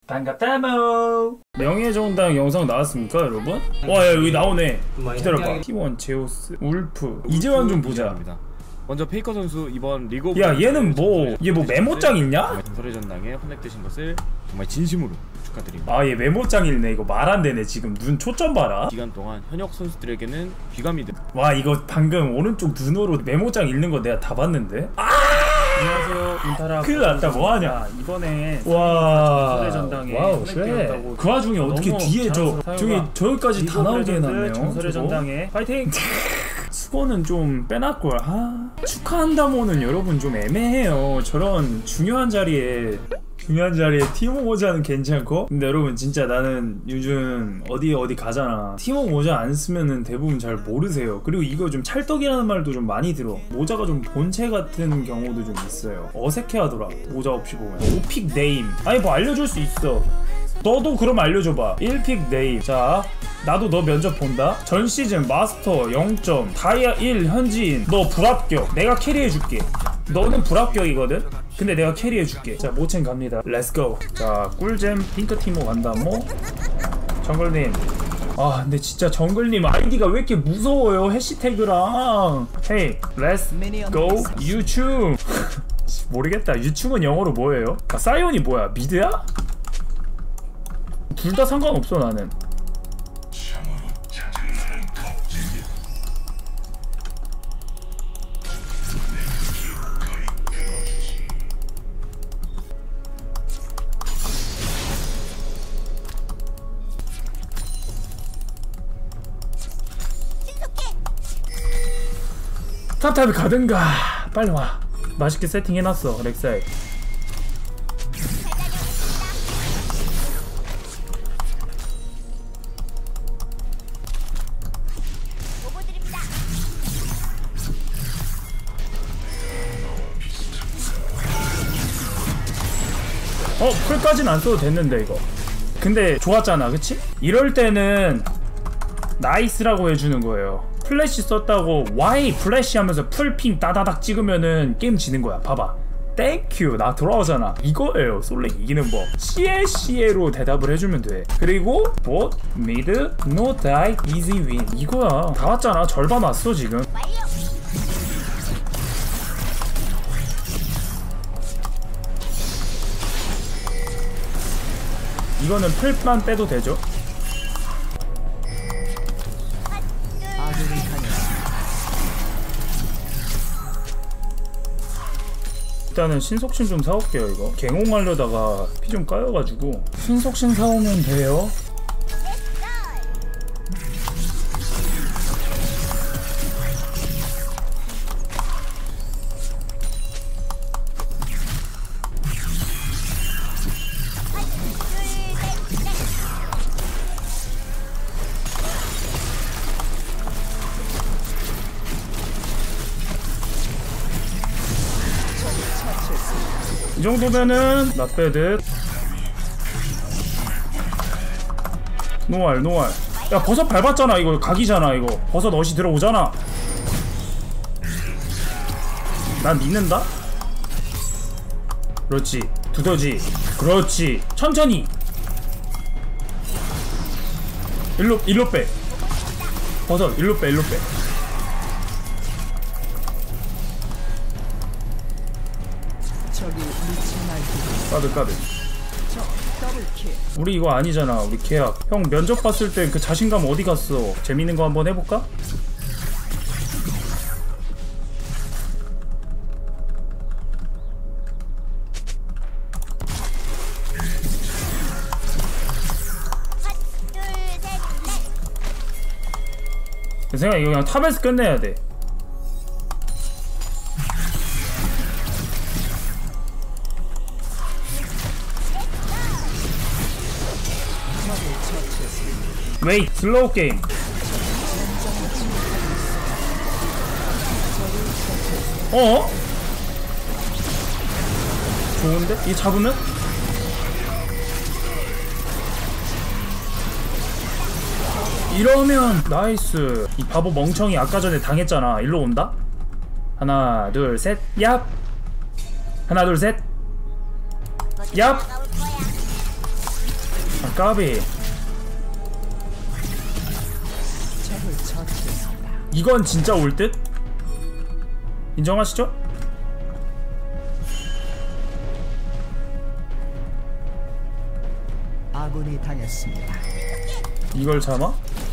반갑다모. 명예정당 영상 나왔습니까 여러분? 와 야, 여기 나오네. 기다려봐. T1 제우스 울프 이재환 좀 보자. 먼저 페이커 선수 이번 리그 오브 야 얘는 뭐 얘 뭐 메모장 읽냐? 전설의 전당에 헌액되신 것을 정말 진심으로 축하드립니다. 아 얘 메모장 읽네. 이거 말 안 되네. 지금 눈 초점 봐라. 기간 동안 현역 선수들에게는 귀감이 돼. 와 이거 방금 오른쪽 눈으로 메모장 읽는 거 내가 다 봤는데. 안녕하세요 인타라. 큰일 났다. 뭐하냐 이번에. 와 전설의 전당에 헌액되었다고. 그 와중에 어떻게 뒤에 저기까지 다 나오게 해놨네요. 전설의 전당에 파이팅. 수고는 좀 빼놨걸. 축하한다모는 여러분 좀 애매해요. 저런 중요한 자리에 티모 모자는 괜찮고. 근데 여러분 진짜 나는 요즘 어디 가잖아. 티모 모자 안 쓰면은 대부분 잘 모르세요. 그리고 이거 좀 찰떡이라는 말도 좀 많이 들어. 모자가 좀 본체 같은 경우도 좀 있어요. 어색해하더라 모자 없이 보면. 5픽 네임 아니 뭐 알려줄 수 있어. 너도 그럼 알려줘봐. 1픽 네임. 자 나도 너 면접 본다. 전 시즌 마스터 0점 다이아 1 현지인. 너 불합격. 내가 캐리해줄게. 너는 불합격이거든? 근데 내가 캐리해줄게. 자 모첸 갑니다. 렛츠고. 자 꿀잼 핑크티모 간다. 뭐 정글님. 아 근데 진짜 정글님 아이디가 왜 이렇게 무서워요. 해시태그랑. 헤이 렛츠 고 유충. 모르겠다. 유충은 영어로 뭐예요? 사이온이 뭐야? 미드야? 둘 다 상관없어 나는. 탑탑이 가든가. 빨리 와. 맛있게 세팅해놨어 렉사이. 풀까진 안 써도 됐는데 이거. 근데 좋았잖아 그치? 이럴 때는 나이스라고 해주는 거예요. 플래시 썼다고 Y 플래시 하면서 풀핑 따다닥 찍으면은 게임 지는 거야. 봐봐. 땡큐 나 돌아오잖아. 이거예요 솔랭 이기는 법. CLCA로 대답을 해주면 돼. 그리고 bot, mid, no die, easy win. 이거야. 다 왔잖아. 절반 왔어 지금. 이거는 풀만 빼도 되죠? 일단은 신속신 좀 사올게요. 이거 갱홍하려다가 피 좀 까여가지고 신속신 사오면 돼요. 이 정도면은 나빼듯. 노알. 야 버섯 밟았잖아. 이거 각이잖아. 이거 버섯 어시 들어오잖아. 난 믿는다. 그렇지 두더지. 그렇지 천천히. 일로 빼. 버섯 일로 빼. 까드. 우리 이거 아니잖아. 우리 계약. 형 면접 봤을 때 그 자신감 어디 갔어? 재밌는 거 한번 해볼까? 내 생각에 이거 그냥 탑에서 끝내야 돼. 웨이 슬로우 게임. 좋은데? 이 잡으면? 이러면 나이스. 이 바보 멍청이 아까 전에 당했잖아. 일로 온다? 하나 둘 셋 얍. 하나 둘 셋 얍. 까비. 이건 진짜 올 듯? 인정하시죠? 아군이 당했습니다. 이걸 참아?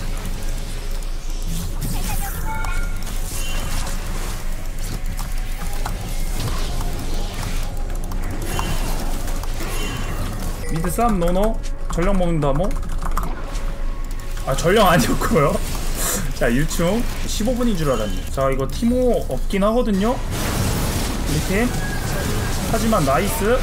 미드 쌈 노노? 전령 먹는다 뭐? 아 전령 아니었고요. 자 유충 15분인 줄 알았네. 자 이거 티모 없긴 하거든요 우리 팀. 하지만 나이스.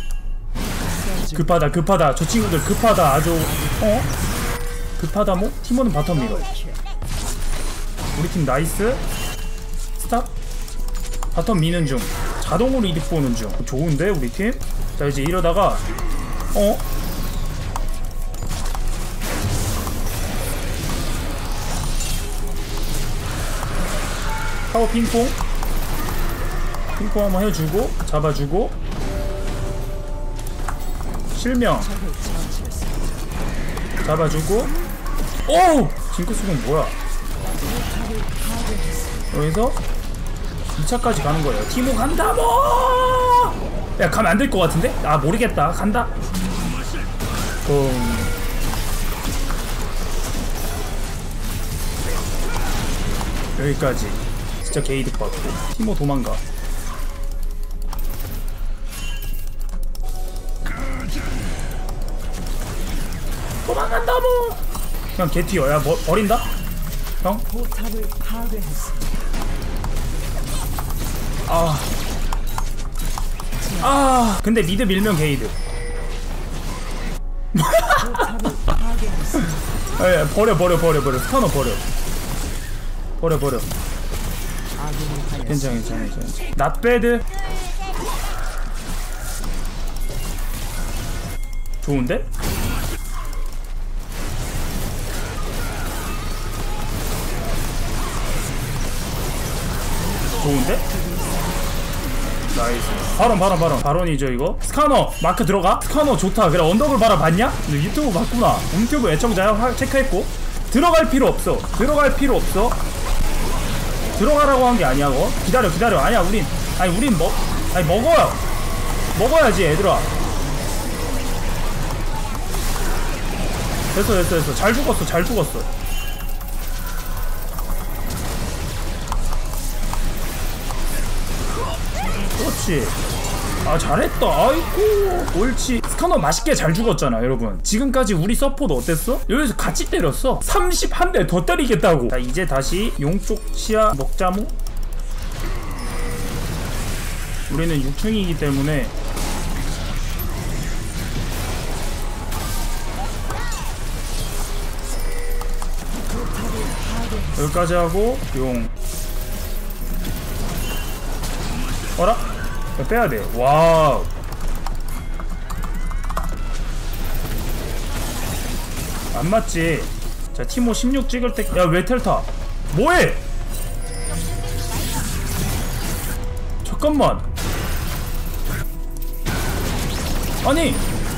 급하다 급하다 저 친구들 급하다 아주. 급하다 뭐? 티모는 바텀 밀어. 우리 팀 나이스. 스탑. 바텀 미는 중. 자동으로 이득 보는 중. 좋은데 우리 팀? 자 이제 이러다가 타워 핑퐁 한번 해주고 잡아주고 실명 잡아주고. 오우! 징크스군 뭐야. 여기서 2차까지 가는 거예요. 티모 간다 뭐! 야 가면 안 될 것 같은데? 아 모르겠다. 간다. 여기까지. 진짜 게이득 받고. 티모 도망가. 도망간다 뭐! 그냥 개 튀어. 야 버린다? 형? 근데 미드 밀면 게이드. 예, 버려 스카너 버려. 괜찮아. 낫배드. 좋은데? 나이스. 바론이죠 이거. 스카너 마크 들어가. 스카너 좋다. 그래 언덕을 바라봤냐? 유튜브 봤구나. 유튜브 애청자야. 체크했고. 들어갈 필요 없어. 들어가라고 한 게 아니야. 기다려. 아니야 우린 먹어야지 얘들아. 됐어. 잘 죽었어. 그렇지. 아 잘했다. 아이고 옳지. 스카너 맛있게 잘 죽었잖아 여러분. 지금까지 우리 서포트 어땠어? 여기서 같이 때렸어. 31대 더 때리겠다고. 자 이제 다시 용쪽 시야 먹자무. 우리는 6층이기 때문에 여기까지 하고 용. 어라? 빼야돼. 와우. 안 맞지. 자 티모 16 찍을 때. 야 왜 텔타 뭐해. 잠깐만. 아니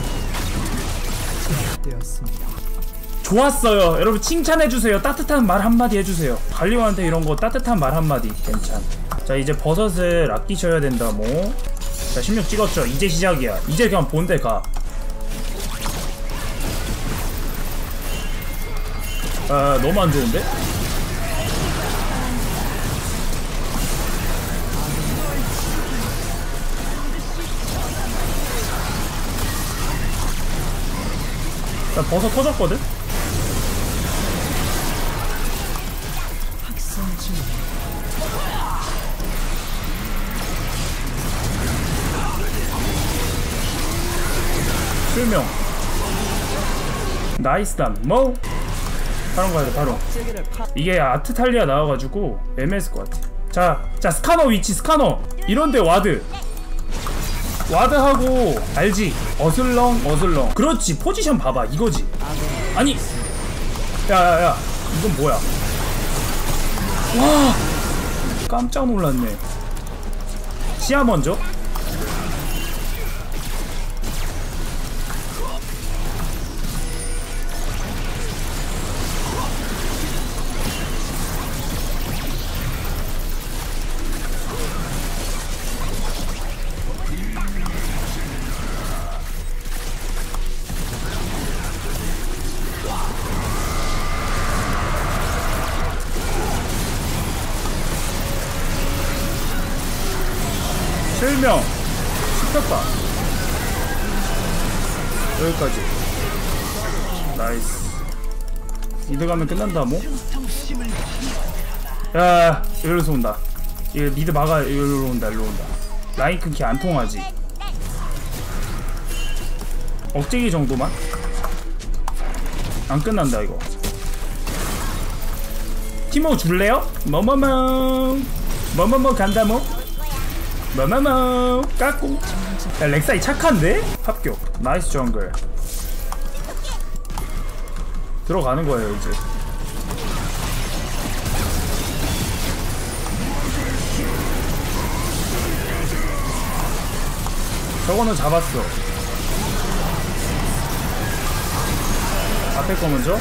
좋았어요 여러분. 칭찬해주세요. 따뜻한 말 한마디 해주세요. 갈리오한테 이런거 따뜻한 말 한마디. 괜찮. 자 이제 버섯을 아끼셔야 된다 뭐. 자 16 찍었죠. 이제 시작이야. 이제 그냥 본대 가. 너무 안 좋은데? 자 버섯 터졌거든? 실명 나이스단 뭐? 바로 가야돼 바로. 이게 아트탈리아 나와가지고 애매했을 것 같아. 자 스카너 위치. 스카너 이런데 와드하고 알지? 어슬렁. 그렇지. 포지션 봐봐 이거지. 아니 야야야 이건 뭐야. 와 깜짝 놀랐네. 시야 먼저. 실명 씹혔다. 여기까지. 나이스. 미드 가면 끝난다 뭐? 야 이리로서 온다. 이거 미드 막아. 이리로 온다. 이리로 온다. 라인 끊기 안 통하지. 억제기 정도만? 안 끝난다 이거. 티모 줄래요? 뭐뭐뭐 간다모? 뭐뭐뭐 까꿍. 야 렉사이 착한데? 합격. 나이스 정글. 들어가는 거예요 이제. 저거는 잡았어. 앞에 거 먼저.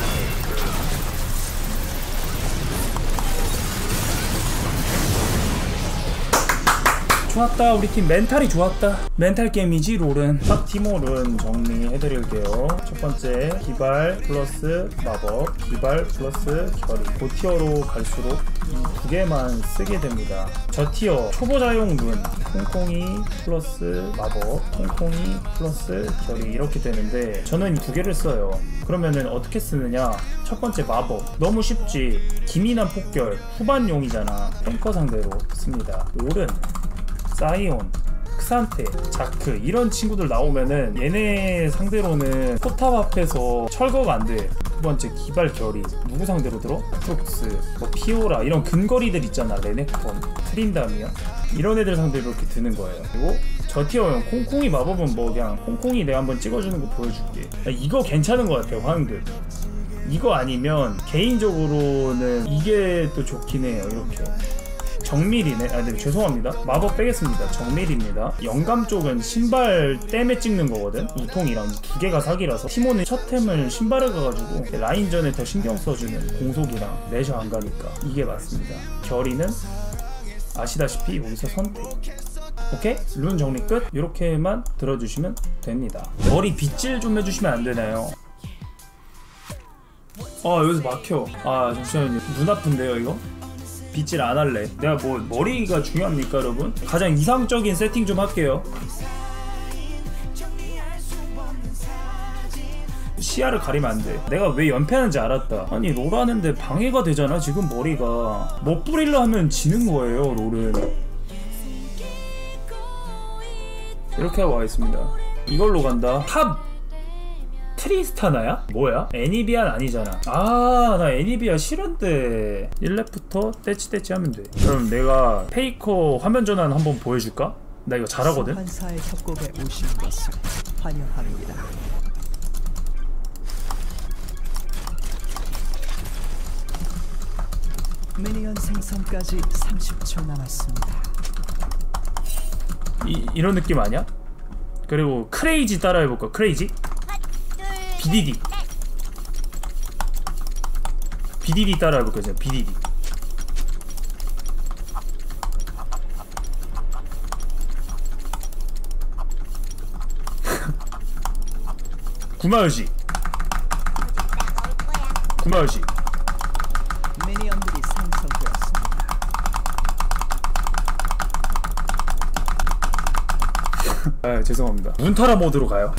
좋았다. 우리 팀 멘탈이 좋았다. 멘탈 게임이지 롤은. 딱 티모는 정리해드릴게요. 첫 번째 기발 플러스 마법, 기발 플러스 결의. 고티어로 갈수록 이 두 개만 쓰게 됩니다. 저티어 초보자용 룬 콩콩이 플러스 마법, 콩콩이 플러스 결의 이렇게 되는데 저는 이 두 개를 써요. 그러면은 어떻게 쓰느냐. 첫 번째 마법 너무 쉽지. 기민한 폭결 후반용이잖아. 탱커 상대로 씁니다. 롤은 사이온, 크산테, 자크 이런 친구들 나오면은 얘네 상대로는 포탑 앞에서 철거가 안 돼. 두 번째 기발 결의 누구 상대로 들어? 프록스, 뭐 피오라 이런 근거리들 있잖아. 레네콘, 트린다미아 이런 애들 상대로 이렇게 드는 거예요. 그리고 저티어용 콩콩이 마법은 뭐 그냥 콩콩이 내가 한번 찍어주는 거 보여줄게. 이거 괜찮은 것 같아요. 황금 이거 아니면 개인적으로는 이게 또 좋긴 해요. 이렇게 정밀이네. 아, 네, 죄송합니다. 마법 빼겠습니다. 정밀입니다. 영감 쪽은 신발 땜에 찍는 거거든. 우통이랑 두 개가 사기라서 티모는 첫 템을 신발을 가가지고 라인전에 더 신경 써주는 공속이랑 내셔 안 가니까 이게 맞습니다. 결의는 아시다시피 여기서 선택. 오케이? 룬 정리 끝. 이렇게만 들어주시면 됩니다. 머리 빗질 좀 해주시면 안 되나요? 여기서 막혀. 잠시만요. 눈 아픈데요 이거? 빗질 안 할래. 내가 뭐 머리가 중요합니까 여러분? 가장 이상적인 세팅 좀 할게요. 시야를 가리면 안 돼. 내가 왜 연패하는지 알았다. 아니 롤 하는데 방해가 되잖아 지금 머리가. 못 뿌리려 하면 지는 거예요 롤은. 이렇게 하고 와있습니다. 이걸로 간다. 탑 트리스타나야? 뭐야? 애니비안 아니잖아. 나 애니비아 싫은데. 1렙부터 떼치떼치 하면 돼. 그럼 내가 페이커 화면 전환 한번 보여줄까? 나 이거 잘하거든? 환사의 협곡에 오신 것을 환영합니다. 미니언 생성까지 30초 남았습니다. 이런 느낌 아니야? 그리고 크레이지 따라해볼까? 크레이지? BDD 따라해볼게요. BDD. 구마요시. 구마요시. 미니언들이 생성되었습니다. 죄송합니다. 운타라 모드로 가요.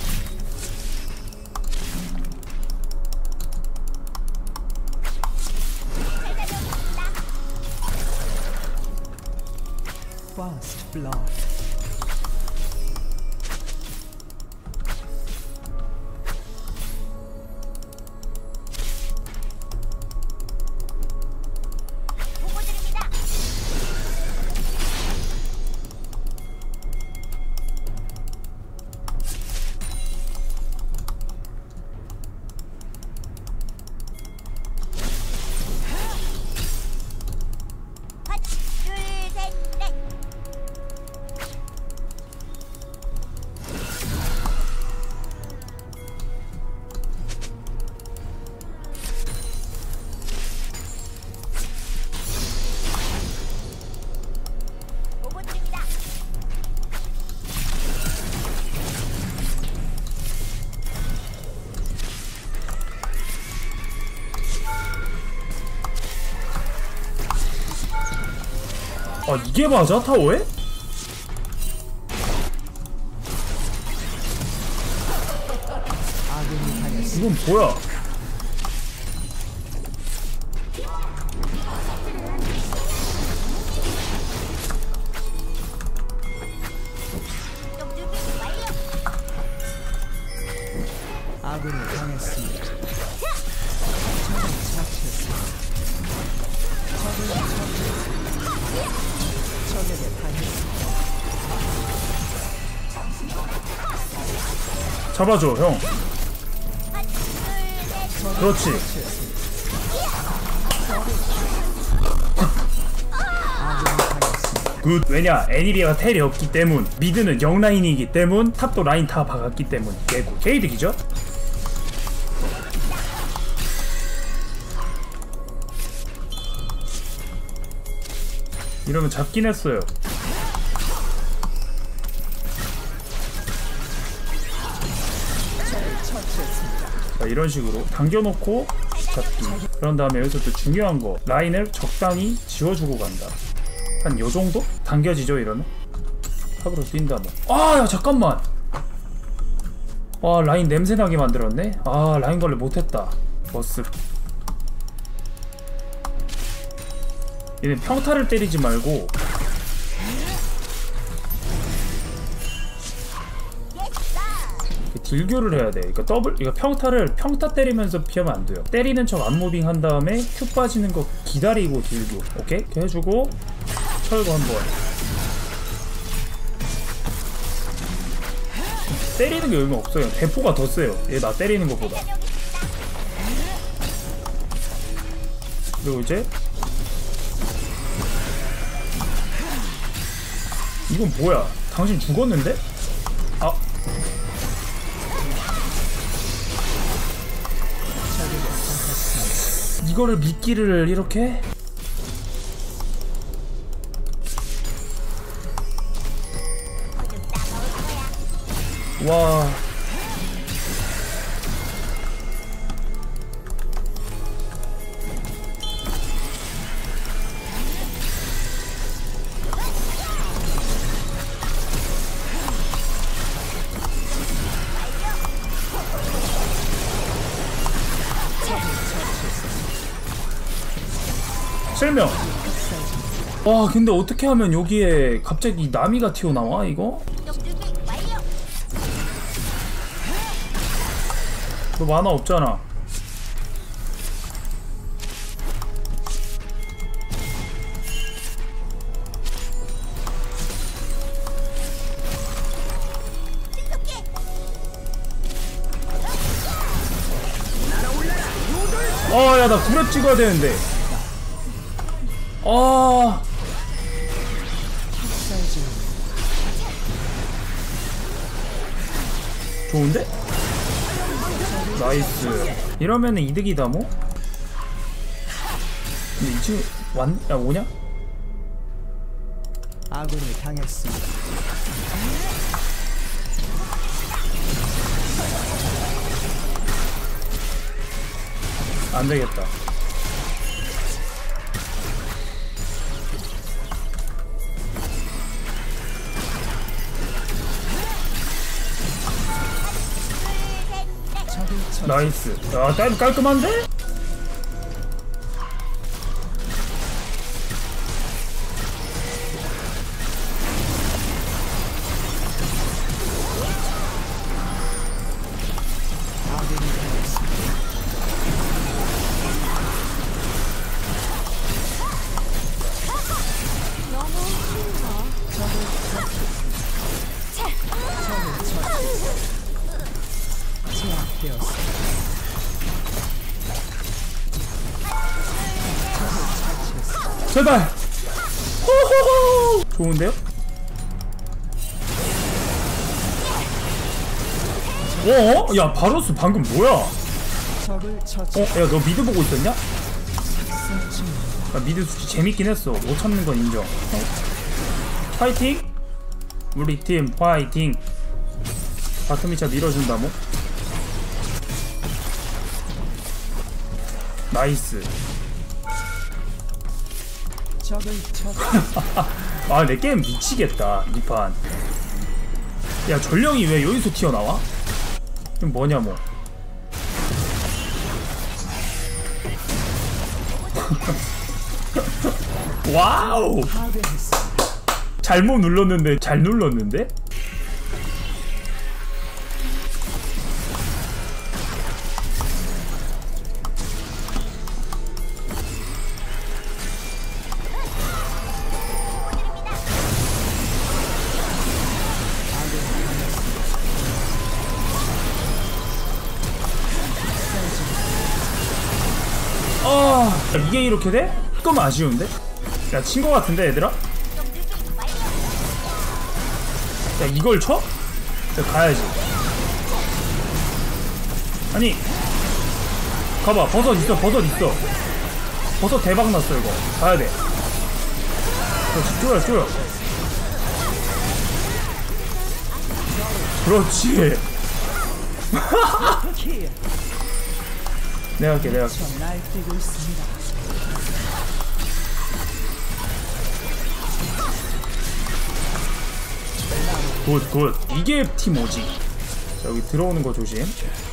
First blood. 이게 맞아? 타워에? 이건 뭐야? 아군이 당했습니다. 적에게 당했습니다. 잡아줘 형. 그렇지. 굿. 왜냐 애니비아가 텔이 없기 때문, 미드는 0라인이기 때문, 탑도 라인 다 박았기 때문 개구 개이득이죠. 이러면 잡긴 했어요. 자, 이런 식으로 당겨놓고 잡기. 그런 다음에 여기서 또 중요한 거, 라인을 적당히 지워주고 간다. 한 요정도? 당겨지죠 이러면? 탑으로 뛴다 뭐. 아 야 잠깐만. 와 라인 냄새나게 만들었네. 아 라인 관리 못했다. 머쓱. 얘는 평타를 때리지 말고 딜교를 해야 돼. 그러니까 더블, 이거 평타 때리면서 피하면 안 돼요. 때리는 척 안무빙 한 다음에 큐 빠지는 거 기다리고 딜교. 오케이? 이렇게 해주고 철거 한번. 때리는 게 의미 없어요. 대포가 더 세요. 얘 나 때리는 것보다. 그리고 이제 이건 뭐야? 당신 죽었는데? 아. 이거를 미끼를 이렇게? 와. 실명. 와 근데 어떻게 하면 여기에 갑자기 나미가 튀어나와 이거? 너 만화 없잖아. 야 나 구랩 찍어야 되는데. 좋은데? 나이스. 이러면은 이득이다 뭐? 근데 이 친구 야 오냐? 아군이 당했습니다. 안 되겠다. 나이스. 야, 깔끔한데? 제발. 호호호. 좋은데요? 야 바로스 방금 뭐야? 야 너 미드 보고 있었냐? 야, 미드 수치 재밌긴 했어. 못 참는 건 인정. 파이팅! 우리 팀 파이팅! 바텀이차 밀어준다 뭐? 나이스. 아, 내 게임 미치겠다, 이 판. 야, 전령이 왜 여기서 튀어나와? 이건 뭐냐, 뭐. 와우. 잘못 눌렀는데 잘 눌렀는데? 이게 이렇게 돼? 조금 아쉬운데? 야, 친 거 같은데 얘들아? 야, 이걸 쳐? 야, 가야지. 아니, 가봐. 버섯 있어. 버섯 대박 났어. 이거 가야 돼. 그렇지. 쪼여. 그렇지. 내가 할게. 날뛰고 있습니다. 굿. 이게 티모지. 자, 여기 들어오는 거 조심.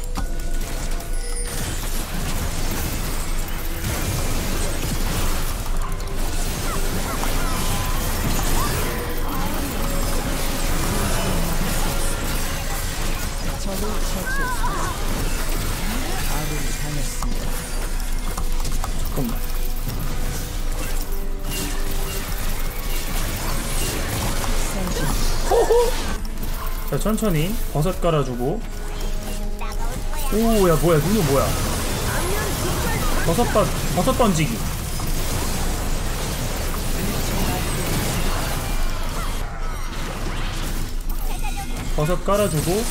적을 처치했습니다. 아군이 당했습니다. 잠깐만. 자, 천천히 버섯 깔아주고. 오, 야, 뭐야, 누누 뭐야? 버섯 던지기. 버섯 깔아주고.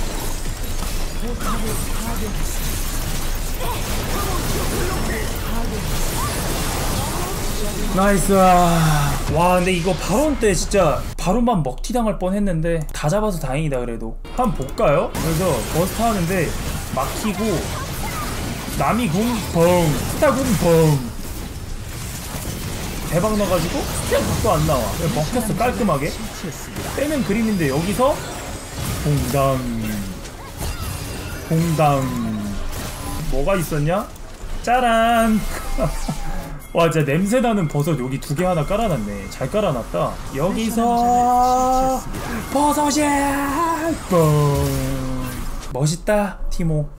나이스. 와, 근데 이거 바론 때 진짜 바론만 먹튀 당할 뻔했는데 다 잡아서 다행이다. 그래도 한번 볼까요? 그래서 버스트 하는데 막히고 남이 궁벙 스타 궁벙 대박 나가지고 스타 각도 안 나와. 그냥 먹혔어 깔끔하게. 빼면 그림인데 여기서 공당 뭐가 있었냐? 짜란. 와, 진짜 냄새나는 버섯 여기 2개 하나 깔아놨네. 잘 깔아놨다. 여기서 버섯이 뻥. 멋있다 티모.